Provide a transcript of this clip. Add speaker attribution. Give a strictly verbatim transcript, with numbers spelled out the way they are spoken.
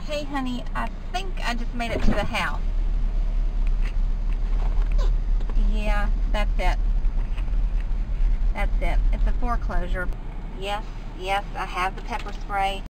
Speaker 1: Okay, honey, I think I just made it to the house. Yeah, that's it. That's it. It's a foreclosure. Yes, yes, I have the pepper spray.